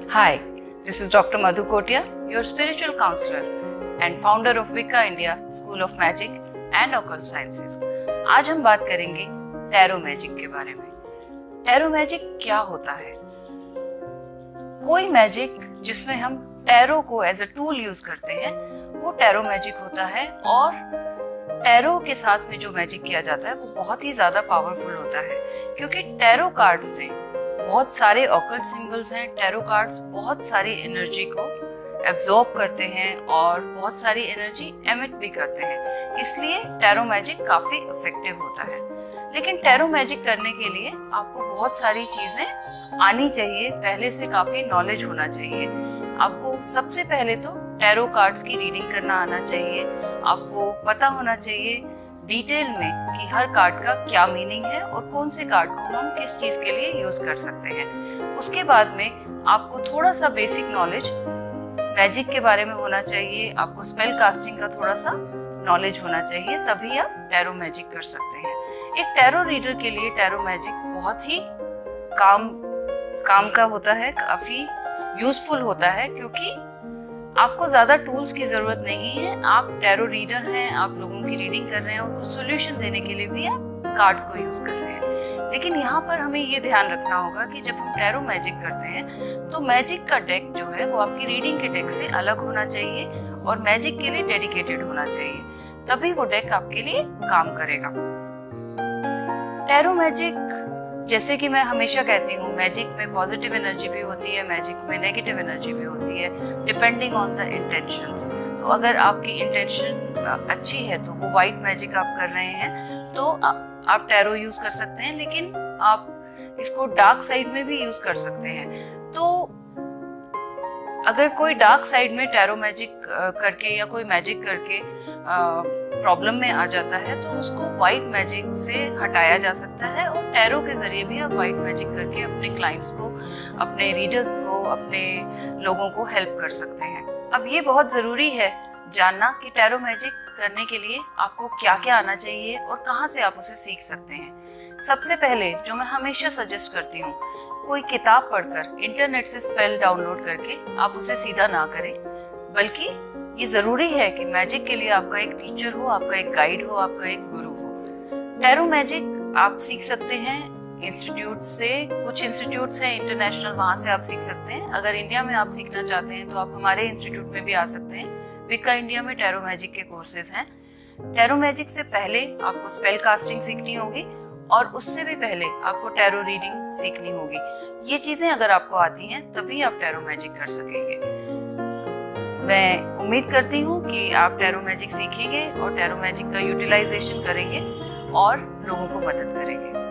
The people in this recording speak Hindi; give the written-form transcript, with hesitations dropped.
Hi, this is Dr. Madhu Kotia, your spiritual counselor and founder of Wicca India School of Magic and Occult Sciences. आज हम बात करेंगे टैरो मैजिक के बारे में। टैरो मैजिक क्या होता है? कोई मैजिक जिसमें हम टैरो को एज अ टूल यूज करते हैं वो टैरो मैजिक होता है, और टैरो के साथ में जो मैजिक किया जाता है वो बहुत ही ज़्यादा पावरफुल होता है, क्योंकि टैरो कार्ड्स में बहुत सारे ऑकल्ट सिंबल्स हैं। टैरो कार्ड्स बहुत सारी एनर्जी को एब्जॉर्ब करते हैं और बहुत सारी एनर्जी एमिट भी करते हैं, इसलिए टैरो मैजिक काफ़ी इफेक्टिव होता है। लेकिन टैरो मैजिक करने के लिए आपको बहुत सारी चीज़ें आनी चाहिए, पहले से काफ़ी नॉलेज होना चाहिए। आपको सबसे पहले तो टैरो कार्ड्स की रीडिंग करना आना चाहिए। आपको पता होना चाहिए डिटेल में कि हर कार्ड का क्या मीनिंग है और कौन से कार्ड को हम किस चीज़ के लिए यूज़ कर सकते हैं। उसके बाद में आपको थोड़ा सा बेसिक नॉलेज मैजिक के बारे में होना चाहिए। आपको स्पेल कास्टिंग का थोड़ा सा नॉलेज होना चाहिए, तभी आप टैरो मैजिक कर सकते हैं। एक टैरो रीडर के लिए टैरो मैजिक बहुत ही काम का होता है, काफ़ी यूजफुल होता है, क्योंकि आपको ज़्यादा टूल्स की ज़रूरत नहीं है। आप टैरो रीडर हैं, आप लोगों की रीडिंग कर रहे हैं, उनको सोल्यूशन देने के लिए भी आप कार्ड्स को यूज़ कर रहे हैं। लेकिन यहाँ पर हमें ये ध्यान रखना होगा कि जब हम टैरो मैजिक करते हैं तो मैजिक का डेक जो है वो आपकी रीडिंग के डेक से अलग होना चाहिए और मैजिक के लिए डेडिकेटेड होना चाहिए, तभी वो डेक आपके लिए काम करेगा। टैरो मैजिक, जैसे कि मैं हमेशा कहती हूँ, मैजिक में पॉजिटिव एनर्जी भी होती है, मैजिक में नेगेटिव एनर्जी भी होती है, डिपेंडिंग ऑन द इंटेंशंस। तो अगर आपकी इंटेंशन अच्छी है तो वो वाइट मैजिक आप कर रहे हैं तो आप टैरो यूज़ कर सकते हैं, लेकिन आप इसको डार्क साइड में भी यूज़ कर सकते हैं। तो अगर कोई डार्क साइड में टैरो मैजिक करके या कोई मैजिक करके प्रॉब्लम में आ जाता है तो उसको वाइट मैजिक से हटाया जा सकता है, और टैरो के ज़रिए भी आप वाइट मैजिक करके अपने क्लाइंट्स को, अपने रीडर्स को, अपने लोगों को हेल्प कर सकते हैं। अब ये बहुत ज़रूरी है जानना कि टैरो मैजिक करने के लिए आपको क्या क्या आना चाहिए और कहाँ से आप उसे सीख सकते हैं। सबसे पहले जो मैं हमेशा सजेस्ट करती हूँ, कोई किताब पढ़कर, इंटरनेट से स्पेल डाउनलोड करके आप उसे सीधा ना करें, बल्कि ये ज़रूरी है कि मैजिक के लिए आपका एक टीचर हो, आपका एक गाइड हो, आपका एक गुरु हो। टैरो मैजिक आप सीख सकते हैं इंस्टीट्यूट से, कुछ इंस्टीट्यूट्स हैं इंटरनेशनल, वहाँ से आप सीख सकते हैं। अगर इंडिया में आप सीखना चाहते हैं तो आप हमारे इंस्टीट्यूट में भी आ सकते हैं। विक्का इंडिया में टैरो मैजिक के कोर्सेज हैं। टैरो मैजिक से पहले आपको स्पेल कास्टिंग सीखनी होगी, और उससे भी पहले आपको टैरो रीडिंग सीखनी होगी। ये चीज़ें अगर आपको आती हैं तभी आप टैरो मैजिक कर सकेंगे। मैं उम्मीद करती हूँ कि आप टैरो मैजिक सीखेंगे और टैरो मैजिक का यूटिलाइजेशन करेंगे और लोगों को मदद करेंगे।